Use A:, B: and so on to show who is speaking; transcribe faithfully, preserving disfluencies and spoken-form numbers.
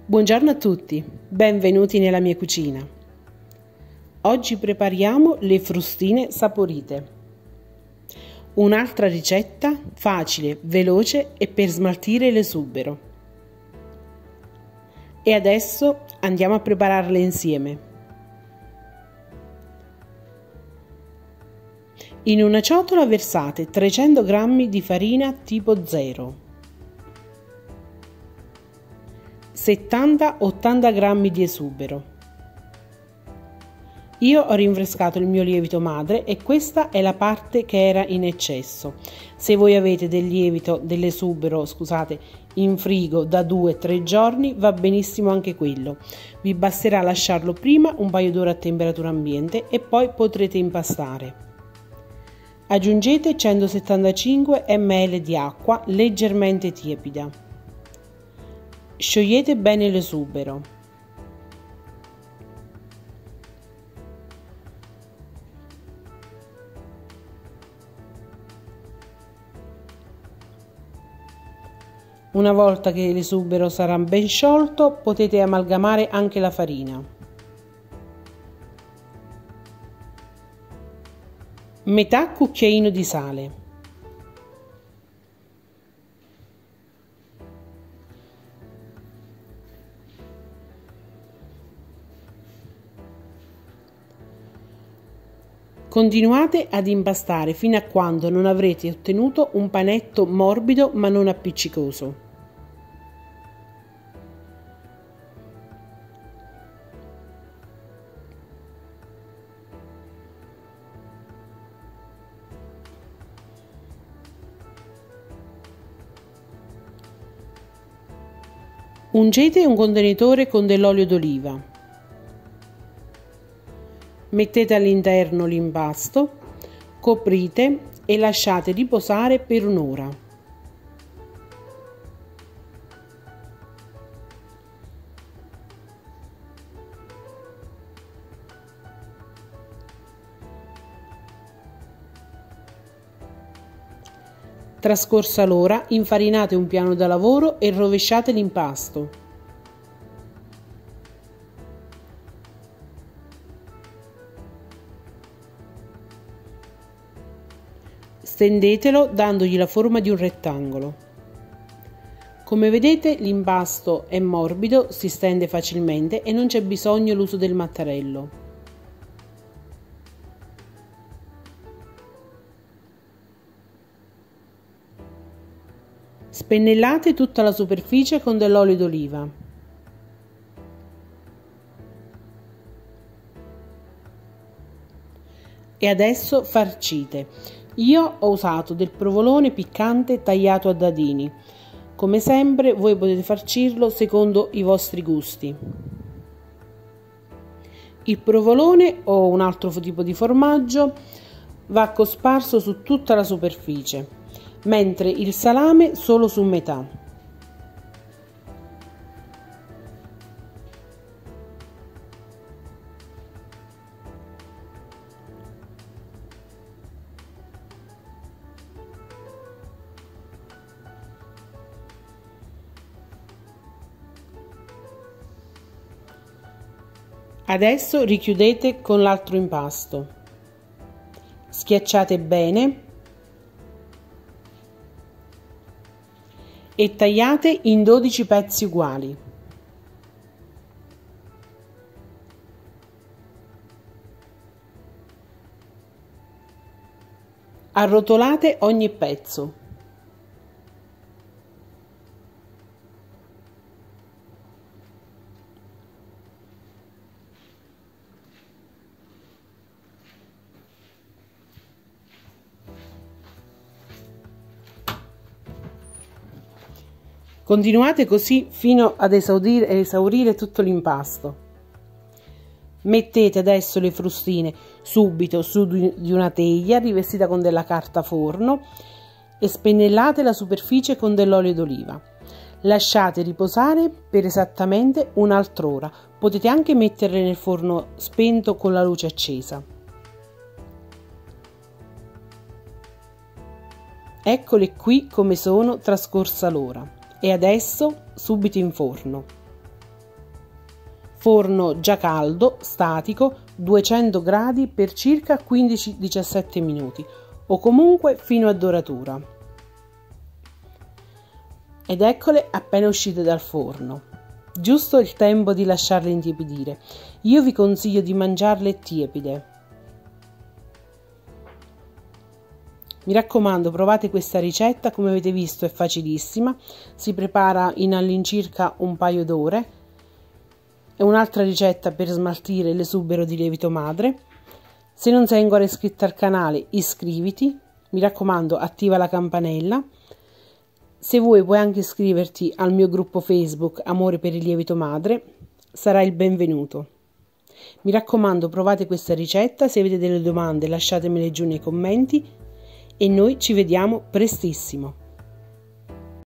A: Buongiorno a tutti, benvenuti nella mia cucina. Oggi prepariamo le frustine saporite. Un'altra ricetta facile, veloce e per smaltire l'esubero. E adesso andiamo a prepararle insieme. In una ciotola versate trecento grammi di farina tipo zero, settanta ottanta grammi di esubero. Io ho rinfrescato il mio lievito madre e questa è la parte che era in eccesso. Se voi avete del lievito, dell'esubero, scusate, in frigo da due tre giorni, va benissimo anche quello. Vi basterà lasciarlo prima un paio d'ore a temperatura ambiente e poi potrete impastare. Aggiungete centosettantacinque millilitri di acqua leggermente tiepida. Sciogliete bene l'esubero. Una volta che l'esubero sarà ben sciolto, potete amalgamare anche la farina. Metà cucchiaino di sale. Continuate ad impastare fino a quando non avrete ottenuto un panetto morbido ma non appiccicoso. Ungete un contenitore con dell'olio d'oliva. Mettete all'interno l'impasto, coprite e lasciate riposare per un'ora. Trascorsa l'ora, infarinate un piano da lavoro e rovesciate l'impasto. Stendetelo dandogli la forma di un rettangolo. Come vedete, l'impasto è morbido, si stende facilmente e non c'è bisogno l'uso del mattarello. Spennellate tutta la superficie con dell'olio d'oliva. E adesso farcite. Io ho usato del provolone piccante tagliato a dadini. Come sempre voi potete farcirlo secondo i vostri gusti. Il provolone o un altro tipo di formaggio va cosparso su tutta la superficie, mentre il salame solo su metà. Adesso richiudete con l'altro impasto. Schiacciate bene e tagliate in dodici pezzi uguali. Arrotolate ogni pezzo. Continuate così fino ad esaurire, esaurire tutto l'impasto. Mettete adesso le frustine subito su di una teglia rivestita con della carta forno e spennellate la superficie con dell'olio d'oliva. Lasciate riposare per esattamente un'altra ora. Potete anche metterle nel forno spento con la luce accesa. Eccole qui come sono trascorsa l'ora. E adesso subito in forno. forno già caldo, statico, duecento gradi per circa quindici diciassette minuti o comunque fino a doratura. Ed eccole appena uscite dal forno. Giusto il tempo di lasciarle intiepidire. Io vi consiglio di mangiarle tiepide. Mi raccomando, provate questa ricetta, come avete visto è facilissima, si prepara in all'incirca un paio d'ore. È un'altra ricetta per smaltire l'esubero di lievito madre. Se non sei ancora iscritto al canale, iscriviti, mi raccomando, attiva la campanella. Se vuoi puoi anche iscriverti al mio gruppo Facebook Amore per il lievito madre, sarai il benvenuto. Mi raccomando, provate questa ricetta, se avete delle domande lasciatemele giù nei commenti e noi ci vediamo prestissimo.